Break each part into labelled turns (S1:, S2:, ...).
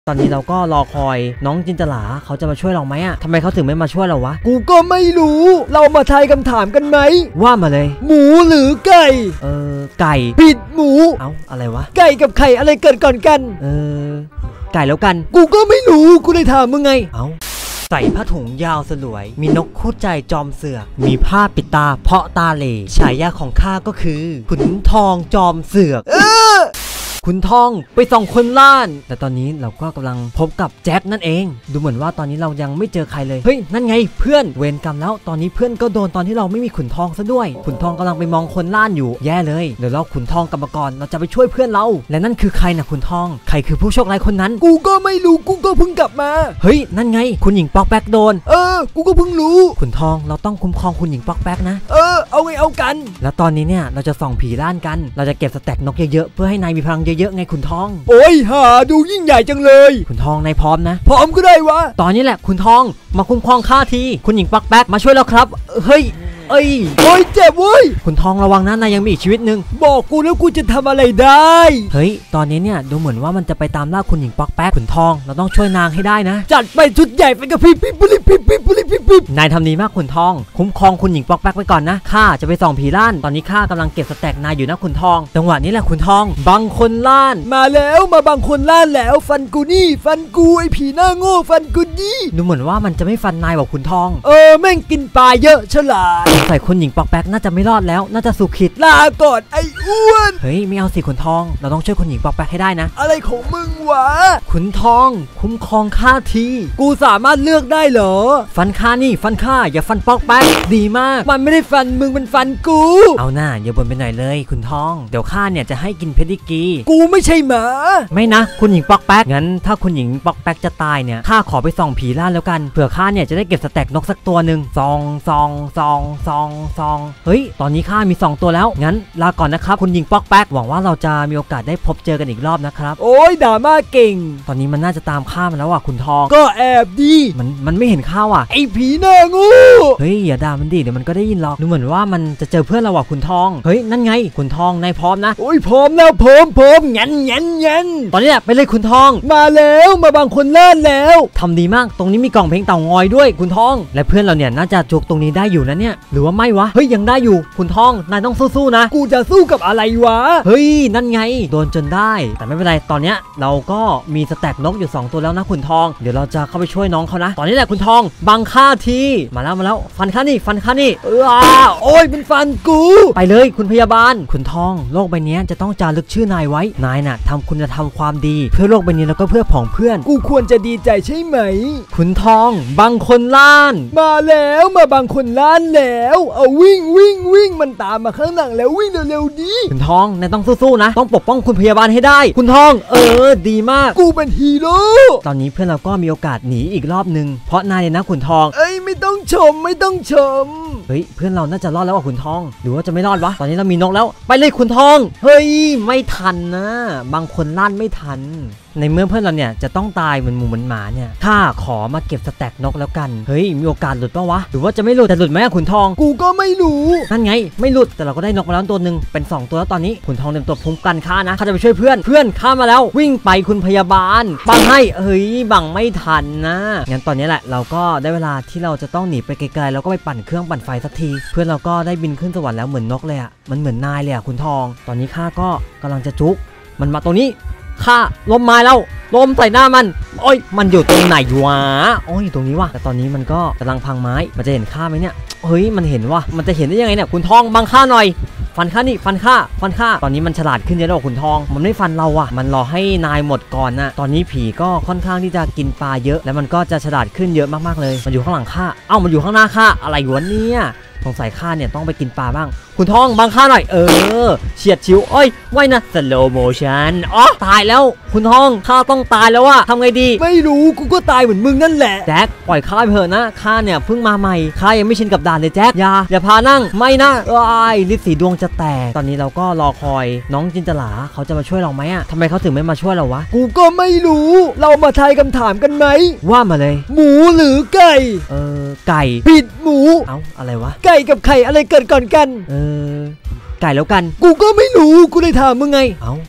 S1: ตอนนี้เราก็รอคอยน้องจินตลาเขาจะมาช่วยเราไหมอะทำไมเขาถึงไม่มาช่วยเราวะ
S2: กูก็ไม่รู้เรามาทายคำถามกันไหม
S1: ว่ามาเลย
S2: หมูหรือไก่
S1: ไก่
S2: ผิดหมู
S1: อะไรวะ
S2: ไก่กับไข่อะไรเกิดก่อนกัน
S1: ไก่แล้วกัน
S2: กูก็ไม่รู้กูเลยถามมึงไง
S1: ใส่ผ้าถุงยาวสลวยมีนกคู่ใจจอมเสือกมีผ้าปิดตาเพาะตาเหล่ฉายาของข้าก็คือขุนทองจอมเสือกขุนทองไปส่องคนล้านแต่ตอนนี้เราก็กำลังพบกับแจ็คนั่นเองดูเหมือนว่าตอนนี้เรายังไม่เจอใครเลยเฮ้ยนั่นไงเพื่อนเวรกรรมแล้วตอนนี้เพื่อนก็โดนตอนที่เราไม่มีขุนทองซะด้วยขุนทองกำลังไปมองคนล้านอยู่แย่เลยเดี๋ยวเราขุนทองกลับมาก่อนเราจะไปช่วยเพื่อนเราและนั่นคือใครนะขุนทองใครคือผู้โชคร้ายคนนั้น
S2: กูก็ไม่รู้กูก็เพิ่งกลับมา
S1: เฮ้ยนั่นไงคุณหญิงป๊อกแป๊กโดน
S2: กูก็เพิ่งรู้
S1: ขุนทองเราต้องคุ้มครองคุณหญิงป๊อกแป๊กนะ
S2: เอาไงเอากัน
S1: แล้วตอนนี้เนี่ยเราจะส่องผีล้านกันเราจะเก็บสแต็กนกเยอะๆเพื่อให้นายมีพลังเยอะๆไงขุนทอง
S2: โอ้ยหาดูยิ่งใหญ่จังเลย
S1: ขุนทองนายพร้อมนะ
S2: พร้อมก็ได้วะ
S1: ตอนนี้แหละขุนทองมาคุ้มครองข้าทีคุณหญิงป๊อกแป๊กมาช่วยแล้วครับเฮ้ย
S2: โอ้ยเจ็บเว้ย
S1: ขุนทองระวังนะนายยังมีอีกชีวิตหนึ่ง
S2: บอกกูแล้วกูจะทำอะไรได้
S1: เฮ้ยตอนนี้เนี่ยดูเหมือนว่ามันจะไปตามล่าคุณหญิงป๊อกแป๊กขุนทองเราต้องช่วยนางให้ได้นะ
S2: จัดไปชุดใหญ่ไปกับพี่
S1: นายทำดีมากขุนทองคุ้มครองคุณหญิงป๊อกแป๊กไว้ก่อนนะข้าจะไปส่องผีล้านตอนนี้ข้ากำลังเก็บสแต็กนายอยู่นะขุนทองจังหวะนี้แหละขุนทองบังคนล้าน
S2: มาแล้วมาบังคนล้านแล้วฟันกูนี่ฟันกูไอ้ผีหน้าโง่ฟันกูนี่
S1: ดูเหมือนว่ามันจะไม่ฟันนายบอกขุนทอง
S2: แม่งกินปลาเยอะฉลาด
S1: ใส่คุณหญิงป๊อกแป๊กน่าจะไม่รอดแล้วน่าจะสุขิด
S2: ลาก่อนไอ้อ้วน
S1: เฮ้ยไม่เอาสิขุนทองเราต้องช่วยคุณหญิงป๊อกแป๊กให้ได้นะ
S2: อะไรของมึงวะ
S1: ขุนทองคุ้มครองข้าที
S2: กูสามารถเลือกได้เหรอ
S1: ฟันข้านี่ฟันข้าอย่าฟันป๊อกแป๊กดีมาก
S2: มันไม่ได้ฟันมึงมันฟันกู
S1: เอาหน้าอย่าบ่นไปหน่อยเลยขุนทองเดี๋ยวข้าเนี่ยจะให้กินเพดิกรี
S2: กูไม่ใช่หมา
S1: ไม่นะคุณหญิงป๊อกแป๊กงั้นถ้าคุณหญิงป๊อกแป๊กจะตายเนี่ยข้าขอไปส่องผีล้านแล้วกันเผื่อข้าเนี่ยจะได้เก็บสแต็กนกสักตัวหนึ่งซองเฮ้ยตอนนี้ข้ามี2ตัวแล้วงั้นลาก่อนนะครับคุณหญิงป๊อกแป๊กหวังว่าเราจะมีโอกาสได้พบเจอกันอีกรอบนะครับ
S2: โอ้ยด่ามาเก่ง
S1: ตอนนี้มันน่าจะตามข้ามาแล้วอ่ะคุณทอง
S2: ก็แอบดี
S1: มันไม่เห็นข้าอ่ะ
S2: ไอ้ผีหน้างู
S1: เฮ้ยอย่าด่ามันดิเดี๋ยวมันก็ได้ยินหรอกดูเหมือนว่ามันจะเจอเพื่อนเราอ่ะคุณทองเฮ้ยนั่นไงคุณทองนายพร้อมนะ
S2: โอ้ยพร้อมแล้วพร้อมยัน
S1: ตอนนี้ไปเลยคุณทอง
S2: มาแล้วมาบางคนล้านแล้ว
S1: ทำดีมากตรงนี้มีกล่องเพลงเต่างอยด้วยคุณทองและเพื่อนเราเนี่ยน่าจะจุกตรงนี้ได้อยู่นะเนี่ยหรือว่าไม่วะเฮ้ยยังได้อยู่คุณทองนายต้องสู้ๆนะ
S2: กูจะสู้กับอะไรวะ
S1: เฮ้ยนั่นไงโดนจนได้แต่ไม่เป็นไรตอนเนี้ยเราก็มีสแต็กนกอยู่2ตัวแล้วนะคุณทองเดี๋ยวเราจะเข้าไปช่วยน้องเขานะตอนนี้แหละคุณทองบังค่าทีมาแล้วฟันข้านี่
S2: โอ้ยเป็นฟันกู
S1: ไปเลยคุณพยาบาลคุณทองโลกใบนี้จะต้องจารึกชื่อนายไว้นายน่ะทำคุณธรรมความดีเพื่อโลกใบนี้แล้วก็เพื่อผองเพื่อน
S2: กูควรจะดีใจใช่ไหม
S1: คุณทองบังคนล้าน
S2: มาแล้วมาบังคนล้านแล้วเอาวิ่งมันตามมาข้างหลังแล้ววิ่งเร็วๆดี
S1: คุณทองนายต้องสู้ๆนะต้องปกป้องคุณพยาบาลให้ได้คุณทองดีมาก
S2: กูเป็นฮีโร่
S1: ตอนนี้เพื่อนเราก็มีโอกาสหนีอีกรอบนึงเพราะนายเนี่ยนะคุณทอง
S2: ไม่ต้องชม
S1: เฮ้ยเพื่อนเราน่าจะรอดแล้วอ่ะคุณทองหรือว่าจะไม่รอดวะตอนนี้เรามีนกแล้วไปเลยคุณทองเฮ้ยไม่ทันนะบางคนลั่นไม่ทันในเมื่อเพื่อนเราเนี่ยจะต้องตายเหมือนหมูเหมือนหมาเนี่ยข้าขอมาเก็บสแต็กนกแล้วกันเฮ้ยมีโอกาสหลุดปะวะหรือว่าจะไม่หลุดแต่หลุดไหมขุนทอง
S2: กูก็ไม่รู้
S1: นั่นไงไม่หลุดแต่เราก็ได้นกมาแล้วตัวหนึ่งเป็น2ตัวแล้วตอนนี้ขุนทองเต็มตัวพุ่งกันข้านะข้าจะไปช่วยเพื่อนข้ามาแล้ววิ่งไปคุณพยาบาลบังให้เฮ้ยบังไม่ทันนะงั้นตอนนี้แหละเราก็ได้เวลาที่เราจะต้องหนีไปไกลๆแล้วก็ไปปั่นเครื่องปั่นไฟสักทีเพื่อนเราก็ได้บินขึ้นสวรรค์แล้วเหมือนนกเลยอ่ะมันเหมือนนายเลยอ่ะขุนทองตอนนี้ข้าก็กำลังจะจุกมันมาตรงนี้ข้าล้มไม้แล้วล้มใส่หน้ามันโอ้ยมันอยู่ตรงไหนวะโอ้ยอยู่ตรงนี้วะแต่ตอนนี้มันก็กำลังพังไม้มันจะเห็นข้าไหมเนี่ยเฮ้ยมันเห็นวะมันจะเห็นได้ยังไงเนี่ยคุณทองบังข้าหน่อยฟันข้านี่ฟันข้าตอนนี้มันฉลาดขึ้นเยอะแล้วคุณทองมันไม่ฟันเราอะมันรอให้นายหมดก่อนนะตอนนี้ผีก็ค่อนข้างที่จะกินปลาเยอะแล้วมันก็จะฉลาดขึ้นเยอะมากๆเลยมันอยู่ข้างหลังข้ามันอยู่ข้างหน้าข้าอะไรวะเนี่ยสงสัยข้าเนี่ยต้องไปกินปลาบ้างคุณทองบังข้าหน่อยเฉียดชิวไม่นะสโลโมชั่นตายแล้วคุณทองข้าต้องตายแล้วอะทำไงดี
S2: ไม่รู้กูก็ตายเหมือนมึงนั่นแหละ
S1: แจ็คปล่อยข้าไปเถอะนะข้าเนี่ยเพิ่งมาใหม่ข้ายังไม่ชินกับด่านเลยแจ็คอย่าพานั่งไม่นะลิศสีดวงจะแตกตอนนี้เราก็รอคอยน้องจินตลาเขาจะมาช่วยเราไหมอะทำไมเขาถึงไม่มาช่วยเราวะ
S2: กูก็ไม่รู้เรามาทายคำถามกันไหม
S1: ว่ามาเลย
S2: หมูหรือไก่
S1: ไก่
S2: ผิดหมู
S1: อะไรวะ
S2: ไก่กับไข่อะไรเกิดก่อนกัน
S1: ไก่แล้วกัน
S2: กูก็ไม่รู้กูเลยถามมึงไง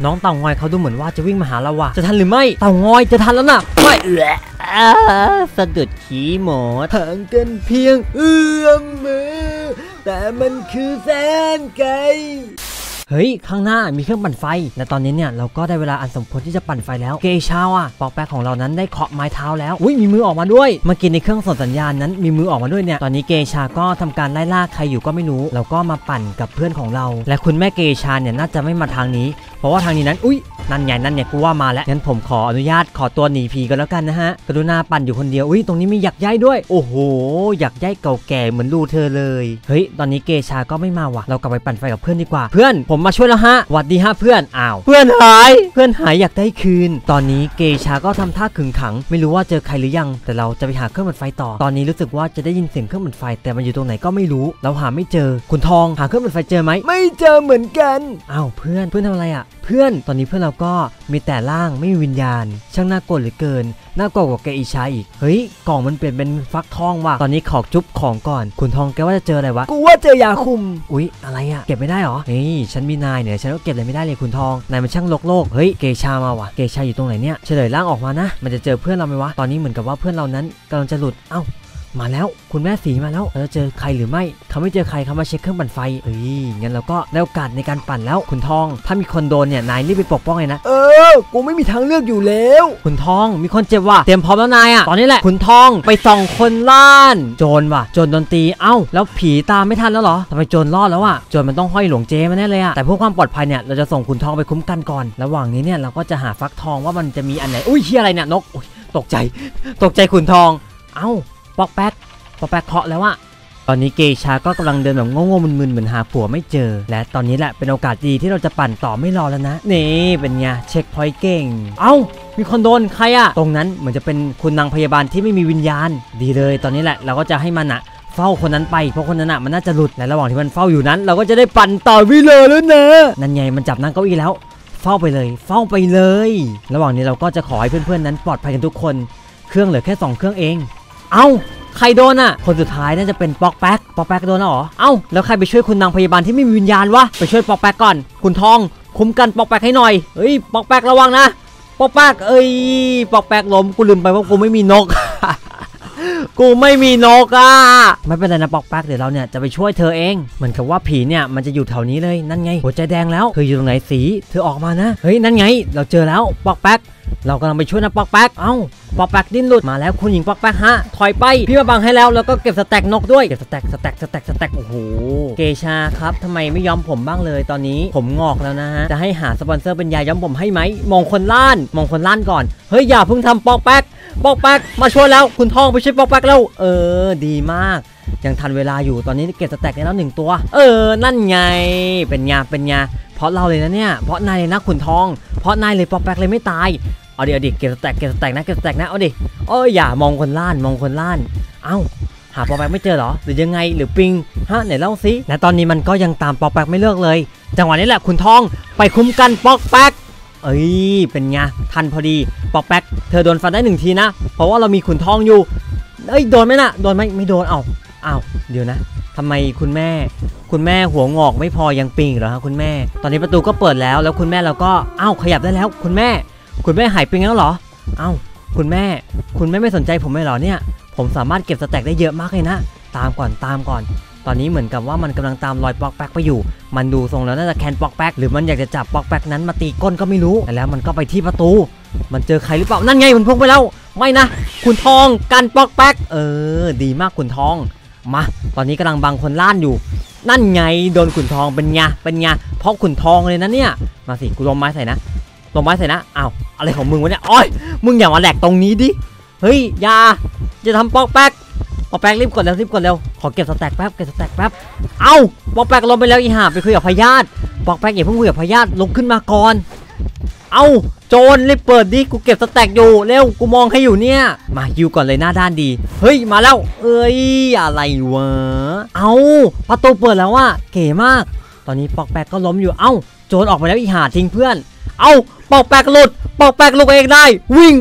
S1: น้องเต่างอยเขาดูเหมือนว่าจะวิ่งมาหาเราว่ะจะทันหรือไม่เต่างอยจะทันแล้วนะไม่สะดุดขี้หมด
S2: ห่างกันเพียงเอื้อมมือแต่มันคือแสนไกล
S1: เฮ้ยข้างหน้ามีเครื่องปั่นไฟและตอนนี้เนี่ยเราก็ได้เวลาอันสมควรที่จะปั่นไฟแล้วเกชาอ่ะปอกแป๊กของเรานั้นได้เคาะไม้เท้าแล้วอุ้ยมีมือออกมาด้วยเมื่อกี้ในเครื่องส่งสัญญาณนั้นมีมือออกมาด้วยเนี่ยตอนนี้เกชาก็ทำการไล่ล่าใครอยู่ก็ไม่รู้เราก็มาปั่นกับเพื่อนของเราและคุณแม่เกชาเนี่ยน่าจะไม่มาทางนี้เพราะว่าทางนี้นั้นอุ้ยนั่นไงกูว่ามาแล้วงั้นผมขออนุญาตขอตัวหนีผีกันแล้วกันนะฮะกรุณาปั่นอยู่คนเดียวอุ้ยตรงนี้มีหยักใยด้วยโอ้โหหยักใยเก่าแก่เหมือนรูเธอเลยเฮ้ยตอนนี้เกชาก็ไม่มาว่ะเรากลับไปปั่นไฟกับเพื่อนดีกว่าเพื่อนผมมาช่วยแล้วฮะสวัสดีฮะเพื่อนอ้าวเพื่อนหายอยากได้คืนตอนนี้เกชาก็ทำท่าขึงขังไม่รู้ว่าเจอใครหรือยังแต่เราจะไปหาเครื่องปั่นไฟต่อตอนนี้รู้สึกว่าจะได้ยินเสียงเครื่องปั่นไฟแต่มันอยู่ตรงไหนก็ไม่รู้เราหาไม่เจอคุณทองหาเครื่องปั่นไฟเจอไหม
S2: ไม่เจอเหมือนกัน
S1: อ้าวเพื่อนทำอะไรอ่ะเพื่อนตอนนี้เพื่อนเราก็มีแต่ร่างไม่มีวิญญาณช่างน่ากลัวเหลือเกินน่ากลัวกว่าเกอิชาอีกเฮ้ยกล่องมันเปลี่ยนเป็นฟักทองว่ะตอนนี้ขอจุ๊บของก่อนคุณทองแกว่าจะเจออะไรวะ
S2: กูว่าเจอยาคุม
S1: อุ๊ยอะไรอ่ะเก็บไม่ได้หรอเฮ้ยฉันมีนายเนี่ยฉันก็เก็บอะไรไม่ได้เลยคุณทองนายมันช่างโลกเฮ้ยเกชามาว่ะเกชาอยู่ตรงไหนเนี่ยเฉลยร่างออกมานะมันจะเจอเพื่อนเราไหมวะตอนนี้เหมือนกับว่าเพื่อนเรานั้นกำลังจะหลุดเอ้ามาแล้วคุณแม่สีมาแล้วเราจะเจอใครหรือไม่เขาไม่เจอใครเขามาเช็คเครื่องปั่นไฟงั้นเราก็ได้โอกาสในการปั่นแล้วคุณทองถ้ามีคนโดนเนี่ยนายรีบไปปกป้องเลยนะ
S2: กูไม่มีทางเลือกอยู่แล้ว
S1: คุณทองมีคนเจ็บว่ะเตรียมพร้อมแล้วนายอ่ะตอนนี้แหละคุณทองไปส่องคนล้านโจรว่ะโจรโดนตีเอ้าแล้วผีตามไม่ทันแล้วเหรอทำไมโจรรอดแล้วอ่ะโจรมันต้องห้อยหลวงเจมาแน่เลยอ่ะแต่เพื่อความปลอดภัยเนี่ยเราจะส่งคุณทองไปคุ้มกันก่อนระหว่างนี้เนี่ยเราก็จะหาฟักทองว่ามันจะมีอันไหนอุ้ยเหี้ยอะไรเนี่ยนกตกใจคุณทองเอ้าปอกแป๊กเคาะแล้วอะตอนนี้เกชาก็กำลังเดินแบบโง่ๆมึนๆเหมือนหาผัวไม่เจอและตอนนี้แหละเป็นโอกาสดีที่เราจะปั่นต่อไม่รอแล้วนะนี่เป็นไงเช็คพอยต์เก่งเอ้ามีคนโดนใครอะตรงนั้นเหมือนจะเป็นคุณนางพยาบาลที่ไม่มีวิญญาณดีเลยตอนนี้แหละเราก็จะให้มันอะเฝ้าคนนั้นไปเพราะคนนั้นอะมันน่าจะหลุดและระหว่างที่มันเฝ้าอยู่นั้นเราก็จะได้ปั่นต่อวิเลยแล้วนะนั่นไงมันจับนั่งเก้าอี้แล้วเฝ้าไปเลยระหว่างนี้เราก็จะขอให้เพื่อนๆนั้นปลอดภัยกันทุกคนเครื่องเหลือแค่2เครื่องเองเอ้าใครโดนอ่ะคนสุดท้ายน่าจะเป็นปอกแป๊กโดนหรอเอ้าแล้วใครไปช่วยคุณนางพยาบาลที่ไม่มีวิญญาณวะไปช่วยปอกแป๊กก่อนคุณทองคุ้มกันปอกแป๊กให้หน่อยเฮ้ยปอกแป๊กระวังนะปอกแป๊กปอกแป๊กล้มกูลืมไปว่ากูไม่มีนก กูไม่มีนกอ่ะไม่เป็นไรนะปอกแป๊กเดี๋ยวเราเนี่ยจะไปช่วยเธอเองเหมือนกับว่าผีเนี่ยมันจะอยู่แถวนี้เลยนั่นไงหัวใจแดงแล้วเธออยู่ตรงไหนสีเธอออกมานะเฮ้ยนั่นไงเราเจอแล้วปอกแป๊กเรากำลังไปช่วยนะปอกแป๊กเอ้าปอกแป๊กดิ้นหลุดมาแล้วคุณหญิงปอกแป๊กฮะถอยไปพี่มาบังให้แล้วก็เก็บสแต็กนกด้วยเก็บสแต็กโอ้โหเกชาครับทำไมไม่ย้อมผมบ้างเลยตอนนี้ผมงอกแล้วนะฮะจะให้หาสปอนเซอร์เป็นยาย้อมผมให้ไหมมองคนล้านก่อนเฮ้ยอย่าเพิ่งทำปอกแป๊กมาช่วยแล้วคุณทองไปช่วยปอกแป๊กแล้วดีมากยังทันเวลาอยู่ตอนนี้เก็บสแต็กได้แล้ว1ตัวนั่นไงเป็นไงเพราะเราเลยนะเนี่ยเพราะนายเลยนะขุนทองเพราะนายเลยปอกแป๊กเลยไม่ตายเอาดิเก็บสแต็กนะเอาดิอย่ามองคนล้านเอ้าหาปอกแป๊กไม่เจอเหรอหรือยังไงหรือปิงฮะไหนเล่าสิและตอนนี้มันก็ยังตามปอกแป๊กไม่เลิกเลยจังหวะนี้แหละขุนทองไปคุ้มกันปอกแป๊กเป็นไงทันพอดีปอกแป๊กเธอโดนฟันได้1ทีนะเพราะว่าเรามีขุนทองอยู่โดนไหมนะโดนไหมไม่โดนอ้าวเดี๋ยวนะทำไมคุณแม่หัวงอกไม่พอยังปิงเหรอฮะคุณแม่ตอนนี้ประตูก็เปิดแล้วคุณแม่เราก็ขยับได้แล้วคุณแม่หายปิงแล้วเหรอคุณแม่ไม่สนใจผมเลยเหรอเนี่ยผมสามารถเก็บสแต็กได้เยอะมากเลยนะตามก่อนตอนนี้เหมือนกับว่ามันกำลังตามรอยปอกแป๊กไปอยู่มันดูทรงแล้วน่าจะแคนปอกแป๊กหรือมันอยากจะจับปอกแป๊กนั้นมาตีก้นก็ไม่รู้แล้วมันก็ไปที่ประตูมันเจอใครหรือเปล่านั่นไงมันพุ่งไปแล้วไม่นะขุนทองกันปอกแป๊กดีมากขุนทองมาตอนนี้กำลังบังคนล้านอยู่นั่นไงโดนขุนทองเป็นไงเพราะขุนทองเลยนะเนี่ยมาสิกูลงไม้ใส่นะอะไรของมึงวะเนี่ยมึงอย่ามาแหลกตรงนี้ดิเฮ้ยอย่าจะทำปอกแป๊กรีบกดเร็วขอเก็บสแต็กแป๊บปอกแป๊กลงไปแล้วอีห่าไปคุยกับพญาติปอกแป๊กอย่าเพิ่งคุยกับพญาติลุกขึ้นมาก่อนโจรรีบเปิดดิกูเก็บสแต็กอยู่เร็วกูมองให้อยู่เนี่ยมาฮิวก่อนเลยหน้าด้านดีเฮ้ยมาแล้วอะไรวะประตูเปิดแล้วว่ะเก๋มากตอนนี้ปอกแป๊กก็ล้มอยู่โจรออกไปแล้วอีห่าทิ้งเพื่อนปอกแป๊กหลุดปอกแป๊กลุกเองได้วิ่ง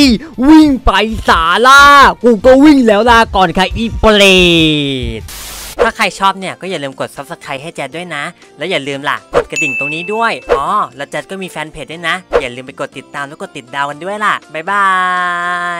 S1: ไปสาล่ากูก็วิ่งแล้วลาก่อนค่ะอีเปรตถ้าใครชอบเนี่ยก็อย่าลืมกด Subscribe ให้แจดด้วยนะแล้วอย่าลืมล่ะกดกระดิ่งตรงนี้ด้วยอ๋อแล้วแจดก็มีแฟนเพจด้วยนะอย่าลืมไปกดติดตามแล้วกดติดดาวกันด้วยล่ะบ๊ายบาย